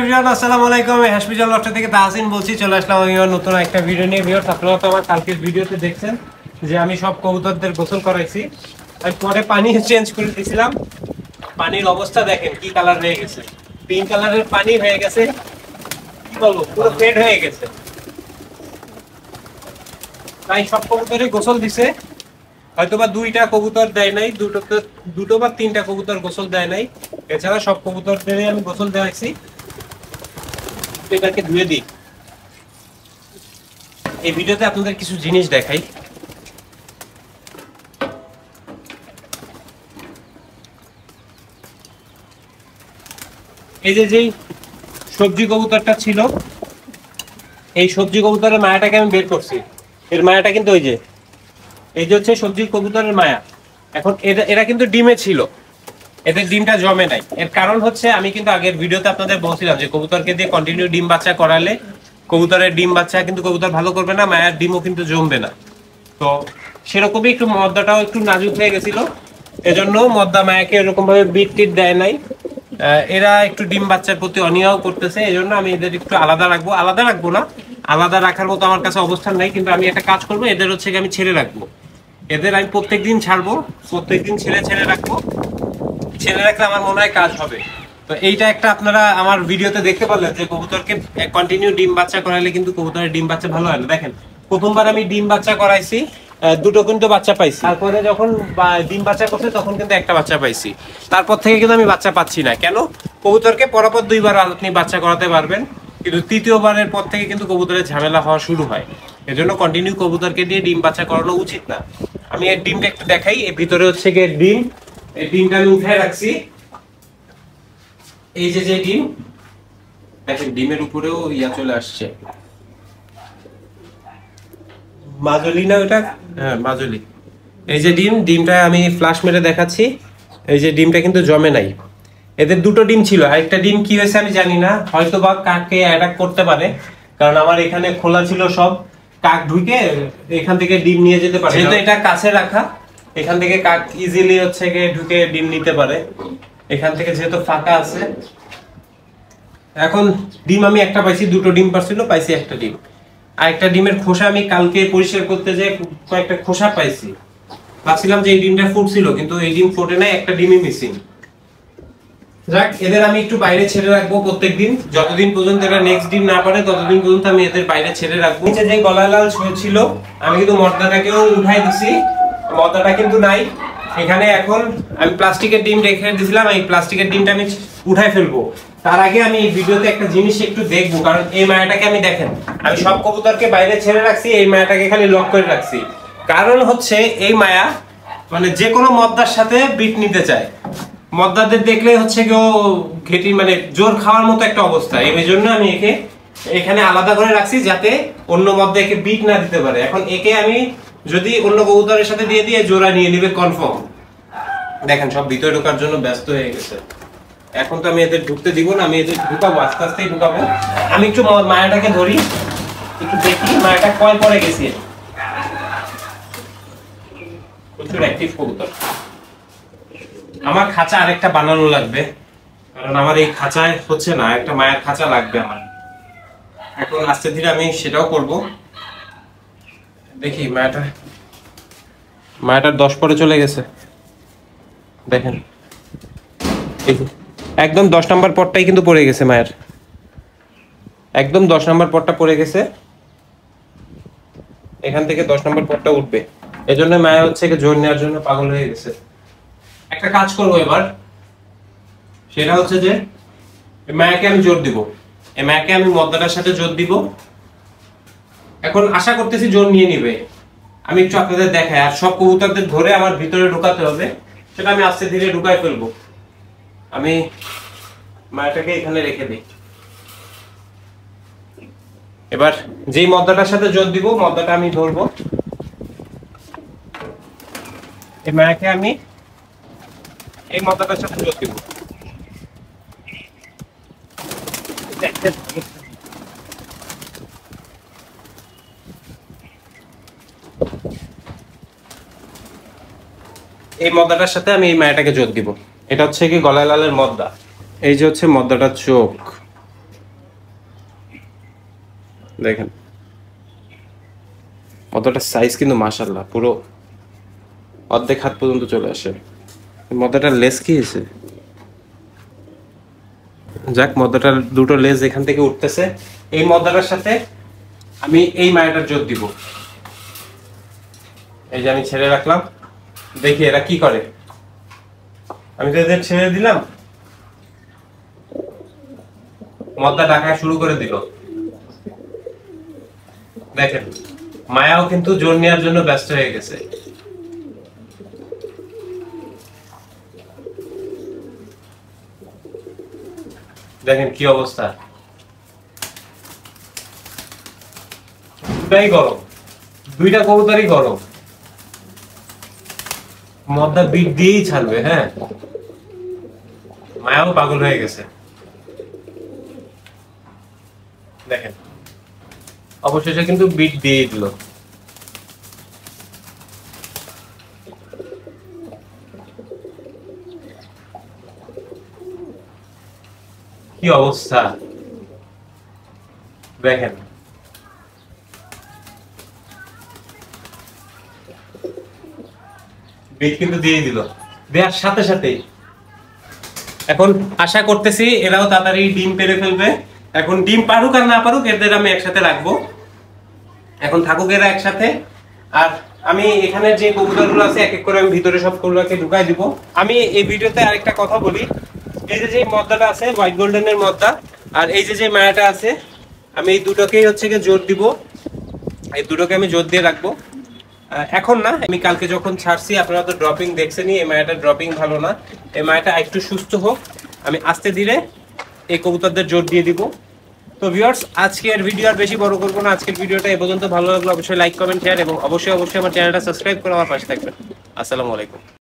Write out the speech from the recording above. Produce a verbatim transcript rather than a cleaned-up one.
Everyone, আসসালামু আলাইকুম। আমি হাসমিজান লফট থেকে তাহসিন বলছি। চলে আসলাম আমি নতুন একটা ভিডিও নিয়ে। ভিউয়ার্স, আপনারা তো আমার কালকের ভিডিওতে দেখছেন যে আমি সব কবুতরদের গোসল করাইছি। আর পরে পানি চেঞ্জ করে দিয়েছিলাম। পানির অবস্থা দেখেন কি কালার হয়ে গেছে, পিঙ্ক কালারের পানি হয়ে গেছে। কি বলবো, পুরো ফেড হয়ে গেছে। তাই সব কবুতরই গোসল দিছে। হয়তোবা দুইটা কবুতর দেয় নাই, দুটো দুটো বা তিনটা কবুতর গোসল দেয় নাই। এছাড়া সব কবুতরদেরই আমি গোসল দেওয়াইছি। এটাকে ধুয়ে দিই। এই ভিডিওতে আপনাদের কিছু জিনিস দেখাই। এই যে যেই সবজি কবুতরটা ছিল, এই সবজি কবুতরের মায়াটাকে আমি বের করছি। এর মায়াটা কিন্তু ওই যে এই যে হচ্ছে সবজি কবুতরের মায়া। এখন এরা এরা কিন্তু ডিমে ছিল, এদের ডিমটা জমে নাই। এর কারণ হচ্ছে, আমি কিন্তু আগের ভিডিওতে আপনাদের বলছিলাম যে কবুতরকে দিয়ে কন্টিনিউ ডিম বাচ্চা করালে কবুতরের ডিম বাচ্চা কিন্তু কবুতর ভালো করবে না, মায়ার ডিমও কিন্তু জমবে না। তো সেরকমই একটু মদ্দাটাও একটু নাজুক হয়ে গেছিল, এজন্য মদ্দা মায়াকে এরকম ভাবে বিট টিট দেয় নাই। এরা একটু ডিম বাচ্চার প্রতি অনীহাও করতেছে, এজন্য আমি এদের একটু আলাদা রাখবো। আলাদা রাখবো না, আলাদা রাখার মতো আমার কাছে অবস্থান নাই, কিন্তু আমি একটা কাজ করবো, এদের হচ্ছে আমি ছেড়ে রাখবো। এদের আমি প্রত্যেকদিন ছাড়বো, প্রত্যেকদিন ছেড়ে ছেড়ে রাখবো। ছেড়ে রাখলে আমার মনে হয় কাজ হবে। তো এইটা একটা আপনারা আমার ভিডিওতে দেখতে পারলেন যে কবুতরকে কন্টিনিউ ডিম বাচ্চা করাইলে কিন্তু কবুতরের ডিম বাচ্চা ভালো হয় না। দেখেন, প্রথমবার আমি ডিম বাচ্চা করাইছি, দুটো কিন্তু বাচ্চা পাইছি। তারপরে যখন ডিম বাচ্চা করছে তখন কিন্তু একটা বাচ্চা পাইছি। তারপর থেকে কিন্তু আমি বাচ্চা পাচ্ছি না। কেন? কবুতরকে পরপর দুইবার আপনি বাচ্চা করাতে পারবেন, কিন্তু তৃতীয়বারের পর থেকে কিন্তু কবুতরের ঝামেলা হওয়া শুরু হয়। এজন্য কন্টিনিউ কবুতরকে দিয়ে ডিম বাচ্চা করানো উচিত না। আমি এর ডিমটা একটু দেখাই। এর ভিতরে হচ্ছে গিয়ে ডিম, এই ডিমটা আমি উঠায় রাখছি। এই যে যে ডিম দেখেন, ডিমের উপরেও ইয়া চলে আসছে, মাজলি না ওটা? হ্যাঁ, মাজলি। এই যে ডিম, ডিমটা আমি ফ্লাশ মেরে দেখাচ্ছি। এই যে ডিমটা কিন্তু জমে নাই। এদের দুটো ডিম ছিল, আরেকটা ডিম কি হয়েছে আমি জানি না, হয়তো বা কাককে অ্যাটাক করতে পারে, কারণ আমার এখানে খোলা ছিল সব। কাক ঢুকে এখান থেকে ডিম নিয়ে যেতে পারে, যেহেতু এটা কাছে রাখা, এখান থেকে কাক ইজিলি হচ্ছে গিয়ে ঢুকে ডিম নিতে পারে। এখান থেকে যেহেতু ফাঁকা আছে। এখন ডিম আমি একটা পাইছি, দুটো ডিম পারছিল, পাইছি একটা ডিম। আর একটা ডিমের খোসা আমি কালকে পরিষ্কার করতে যেয়ে কয়েকটা খোসা পাইছি। ভাবছিলাম যে এই ডিমটা ফুটছিল, কিন্তু এই ডিম ফোটে নাই, একটা ডিমই মিসিং। যাক, এদের আমি একটু বাইরে ছেড়ে রাখবো প্রত্যেকদিন, যতদিন পর্যন্ত এরা নেক্সট ডিম না পারে ততদিন পর্যন্ত আমি এদের বাইরে ছেড়ে রাখবো। নিচে যে গলা লাল ছিল, আমি কিন্তু মর্দাটাকেও উঠাই দিছি, মর্দাটা কিন্তু নাই এখানে। এখন আমি প্লাস্টিকের ডিম রেখে দিয়েছিলাম, এই প্লাস্টিকের ডিমটা আমি উঠাই ফেলবো। তার আগে আমি এই ভিডিওতে একটা জিনিস একটু দেখবো, কারণ এই মায়াটাকে আমি দেখেন আমি সব কবুতরকে বাইরে ছেড়ে রাখছি, এই মায়াটাকে খালি লক করে রাখছি। কারণ হচ্ছে এই মায়া মানে যে কোনো মদ্দার সাথে বিট নিতে চায়। মদ্দাদের দেখলে হচ্ছে কেউ ঘেটি মানে জোর খাওয়ার মতো একটা অবস্থা। এই জন্য আমি একে এখানে আলাদা করে রাখছি, যাতে অন্য মদ্দা একে বিট না দিতে পারে। এখন একে আমি যদি অন্য কবুতরের সাথে দিয়ে দিয়ে জোড়া নিয়ে নিবে কনফার্ম। দেখেন, সব ভিতরে ঢোকার জন্য ব্যস্ত হয়ে গেছে। এখন তো আমি এদের ঢুকতে দিব না, আমি এদের ঢুকাবো, আস্তে আস্তেই ঢুকাবো। আমি একটু মায়াটাকে ধরি, একটু দেখি মায়াটা কয় পরে গেছি। প্রচুর অ্যাক্টিভ কবুতর। আমার খাঁচা আরেকটা বানানো লাগবে, কারণ আমার এই খাঁচায় হচ্ছে না, একটা মায়ের খাঁচা লাগবে আমার। এখন আস্তে ধীরে আমি সেটাও করব। দেখি মায়াটা মায়াটার দশ পরে চলে গেছে। দেখেন, একদম দশ নম্বর পটটাই কিন্তু পড়ে গেছে মায়ের, একদম দশ নম্বর পটটা পড়ে গেছে। এখান থেকে দশ নম্বর পটটা উঠবে, এজন্য মায়া হচ্ছে জোর নেওয়ার জন্য পাগল হয়ে গেছে। একটা কাজ করবো এবার, সেটা হচ্ছে যে মায়াকে আমি জোর দিব, এই মায়াকে আমি মদ্দাটার সাথে জোর দিব। এখন আশা করতেছি জোর নিয়ে নিবে। আমি একটু আপনাদের দেখাই। আর সব কবুতরদের ধরে আমার ভিতরে ঢুকাতে হবে, সেটা আমি আস্তে ধীরে ঢুকাই ফেলবো। আমি মায়াটাকে এখানে রেখে দিই। এবার যেই মদ্দাটার সাথে জোর দিব, মদ্দাটা আমি ধরবো। এই মায়াকে আমি এই মদ্দাটার সাথে জোর দিব। এই মদ্দাটার সাথে আমি এই মায়াটাকে জোর দিব। এটা হচ্ছে কি গলায় লালের মদ্দা। এই যে হচ্ছে মদ্দাটার চোখ, দেখেন মদ্দাটার সাইজ কিন্তু মাশাআল্লাহ পুরো অর্ধেক হাত পর্যন্ত চলে আসে। মদ্দাটার লেজ কি হয়েছে? যাক, মদ্দাটার দুটো লেজ এখান থেকে উঠতেছে। এই মদ্দাটার সাথে আমি এই মায়াটার জোর দিব। এই যে আমি ছেড়ে রাখলাম, দেখি এরা কি করে। আমি তো এদের ছেড়ে দিলাম, মদ্দা ডাকা শুরু করে দিল। দেখেন মায়াও কিন্তু জোর নেওয়ার জন্য ব্যস্ত হয়ে গেছে। দেখেন কি অবস্থা, দুটাই গরম, দুইটা কবুতরই গরম। মদ্দা বিট দিয়েই ছাড়বে। হ্যাঁ, মায়াও পাগল হয়ে গেছে। দেখেন অবশেষে কিন্তু বিট দিয়ে দিল। কি অবস্থা দেখেন। বিট কিন্তু দিয়ে দিল, দেওয়ার সাথে সাথেই। এখন আশা করতেছি এরাও তাড়াতাড়ি ডিম পেড়ে ফেলবে। এখন ডিম পারুক আর না পারুক, এদের আমি একসাথে রাখবো। এখন থাকুক এরা একসাথে। আর আমি এখানে যে কবুতরগুলো আছে এক এক করে আমি ভিতরে সবগুলোকে ঢুকাই দিব। আমি এই ভিডিওতে আরেকটা কথা বলি, এই যে যে মদ্দাটা আছে হোয়াইট গোল্ডেনের মদ্দা, আর এই যে যে মায়াটা আছে, আমি এই দুটোকেই হচ্ছে গিয়ে জোর দিব। এই দুটোকে আমি জোর দিয়ে রাখবো। এখন না, আমি কালকে যখন ছাড়ছি আপনারা তো ড্রপিং দেখছেনই। এই মায়াটা ড্রপিং ভালো না, এই মায়াটা একটু সুস্থ হোক, আমি আস্তে ধীরে এই কবুতরদের জোর দিয়ে দিব। তো ভিউয়ার্স, আজকের ভিডিও আর বেশি বড় করবো না। আজকের ভিডিওটা এই পর্যন্ত। ভালো লাগলো অবশ্যই লাইক কমেন্ট শেয়ার এবং অবশ্যই অবশ্যই আমার চ্যানেলটা সাবস্ক্রাইব করে আমার পাশে থাকবেন। আসসালামু আলাইকুম।